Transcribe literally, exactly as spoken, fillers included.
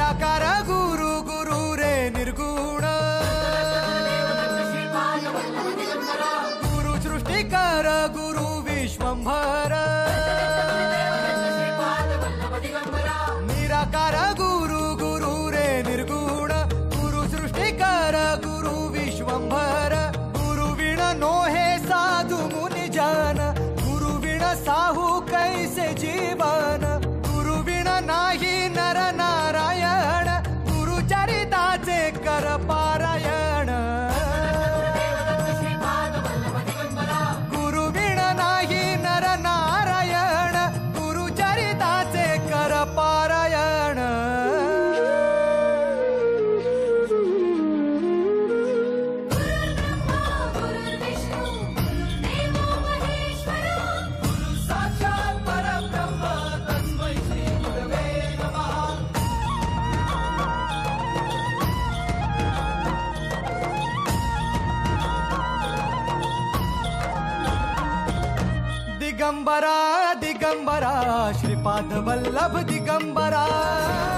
निराकार गुरु गुरु रे निर्गुण गुरु सृष्टिकर गुरु विश्वंभर निराकार गुरु गुरु रे निर्गुण गुरु सृष्टिकर गुरु विश्वंभर गुरु विण नोहे साधु मुनि जन गुरु विण साहू कैसे जीवन गुरु विण नाही नर नारायण गुरु चरिताचे कर पारायण गुरु विण नाही नर नारायण गुरु चरिताचे कर पारायण दिगंबरा दिगंबरा श्रीपाद वल्लभ दिगंबरा